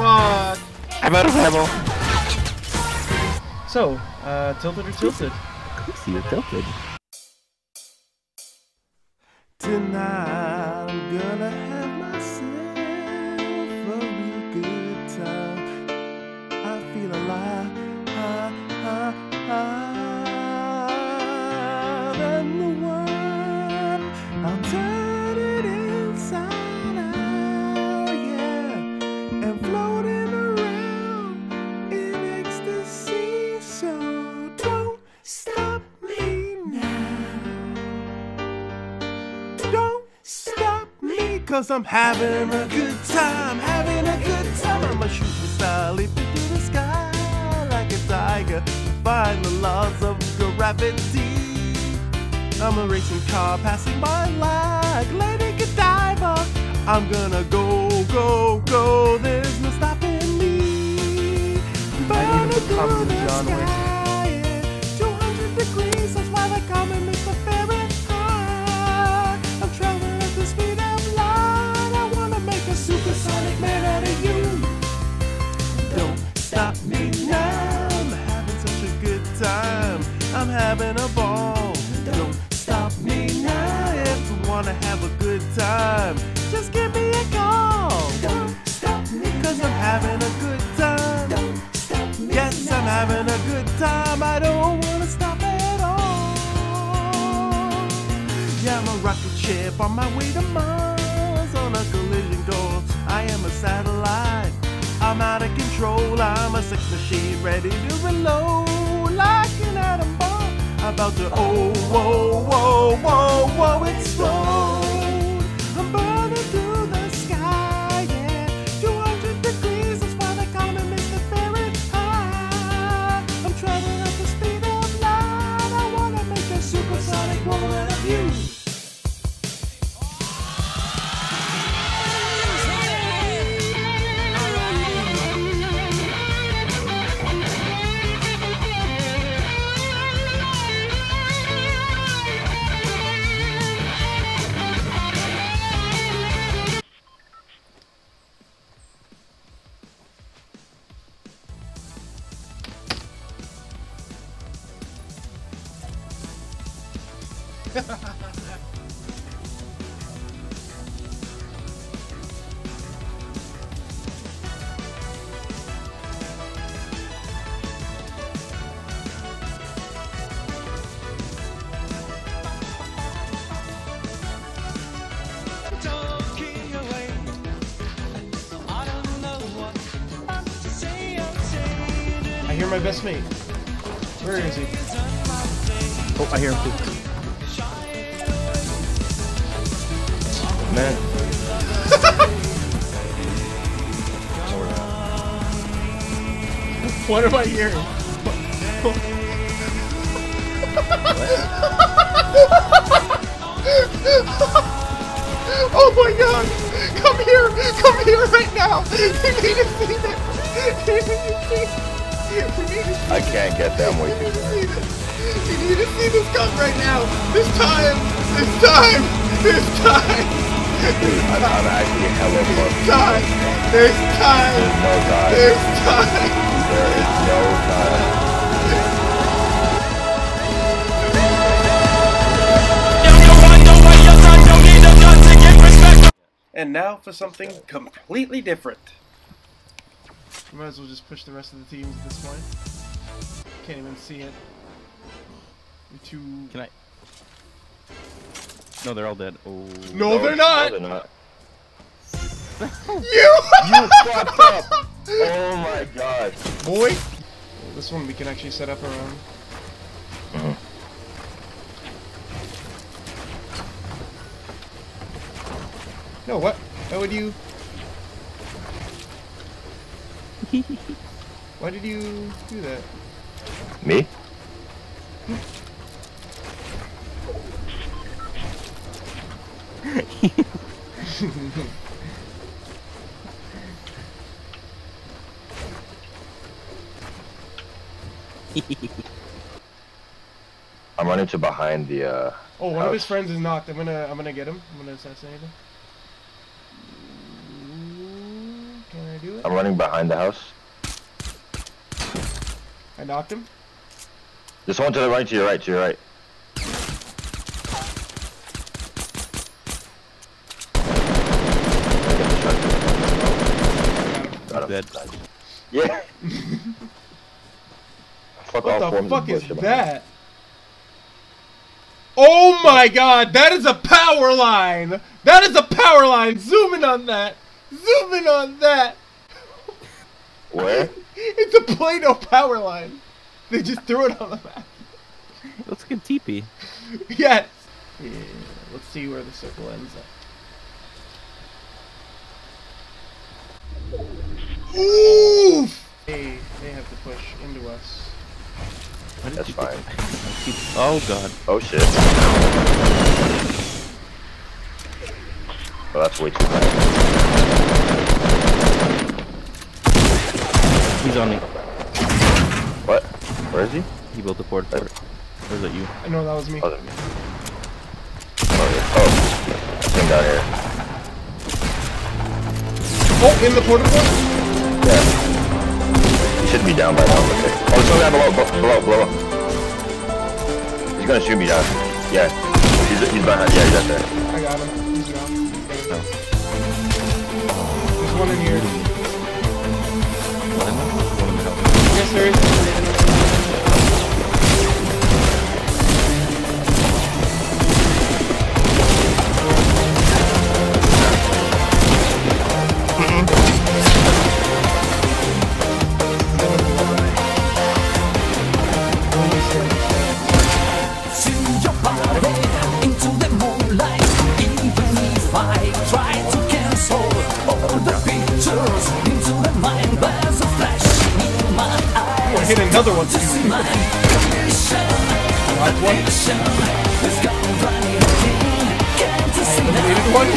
Fuck. I'm out of ammo. So, tilted or tilted? You're tilted. Tonight I'm gonna have myself a real good time. I feel alive, and the world, I'll turn it inside out, yeah, and floating around in ecstasy. So don't stop me now. Don't stop me, 'cause I'm having a good time, having a good time. I'm a shooting star leaping through the sky like a tiger, defying the laws of gravity. I'm a racing car passing by like Lady Godiva. I'm gonna go, go, go, there's no stopping me. Burning through the sky, yeah, 200 degrees, that's why they call me Mr. Fahrenheit. I'm traveling at the speed of light. I wanna make a supersonic man out of you. Don't stop me now. I'm having such a good time. I'm having a ball. Don't stop me now. If you wanna have a good time, just give me a call. Don't stop me, 'cause I'm having a good time. Don't stop me. Yes, I'm having a good time. I don't wanna stop at all. Yeah, I'm a rocket ship on my way to Mars on a collision course. I am a satellite. I'm out of control. I'm a sex machine ready to reload like an atom bomb. About to whoa, whoa, whoa, explode. I'm burning through the sky, yeah, 200 degrees. That's why they call me Mr. Fahrenheit. I'm traveling at the speed of light. I wanna make a supersonic woman of you. I hear my best mate. Where is he? Oh, I hear him too. Man. What am I hearing? Oh my god! Come here! Come here right now! You need to see this! You need to see this! I can't get them with you. You need to see this come right now! This time! This time! This time! Dude, I'm actually hella close. Time! There's time! There's no time. There's time! There is no time. And now for something completely different. We might as well just push the rest of the teams at this point. Can't even see it. You're too... Can I? No, they're all dead. Oh. No, they're not! No, they're not. You! You fucked up! Oh my god. Boy! Well, this one we can actually set up our own. No, what? How would you... Why did you do that? Me? I'm running to behind the Oh, one house. of his friends is knocked. I'm gonna get him. I'm gonna assassinate him. Can I do it? I'm running behind the house. I knocked him. There's one to the right, to your right, to your right. Got him. Dead. Yeah. Fuck What all the forms fuck of is bullshit, man. that? Oh my god, that is a power line! That is a power line! Zoom in on that! Zoom in on that! Where? It's a Play-Doh power line! They just threw it on the map. Looks like a teepee. Yes! Yeah, let's see where the circle ends up. Oof! They have to push into us. That's fine. Oh god. Oh shit. Oh, that's way too high. He's on me. What? Where is he? He built the port for it. Or is that you? I know that was me. Oh, there. Oh, yeah. Oh, him down here. Oh, in the porta port? Yeah. He should be down by now. Okay. Oh, there's some guy below. He's gonna shoot me down. Yeah. He's behind. Yeah, he's up there. I got him. He's gone. No. There's one in here. Yes, there is. Hit another one too. Last one. Eliminated one.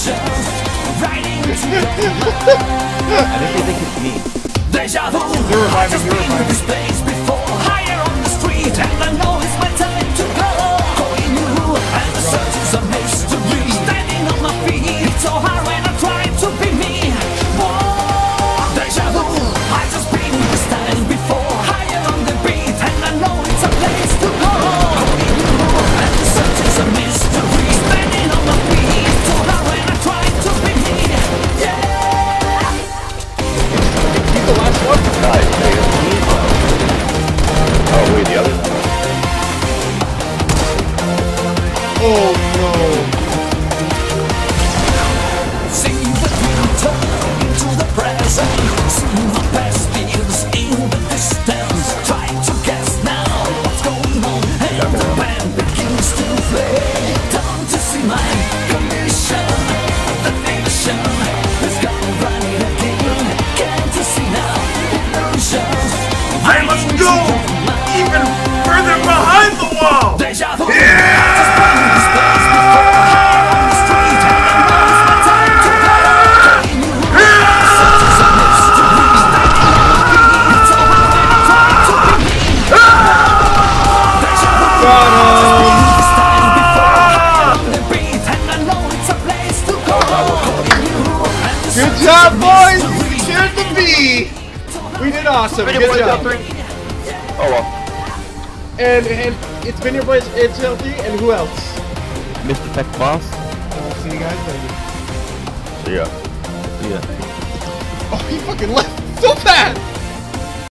I think they think it's me. You're reviving. Higher on the street, and I know it's my time to go. Going new, and the search is a mystery. Standing on my feet, so hard when I try to be me. Whoa, deja vu, I just been this time before. Higher on the beat, and I know it's a place to go. Going new, and the search is a mystery. Standing on my feet, so hard when I try to be me. Yeah. The last one. Nice, nigga. Oh, wait, the other one. Oh no. See the future into the present. See my past years in the distance. Try to guess now what's going on. And the band begins to play. Don't you see my condition? The nation is gone running again. Can't you see now? Illusions. I must go even further behind the wall! Deja vu. Good job, boys! We secured the B! We did awesome. Good job. Oh well. And it's been your boys, it's LT, and who else? Mr. Tech Boss? I'll see you guys later. See ya. Yeah. Oh, he fucking left so fast!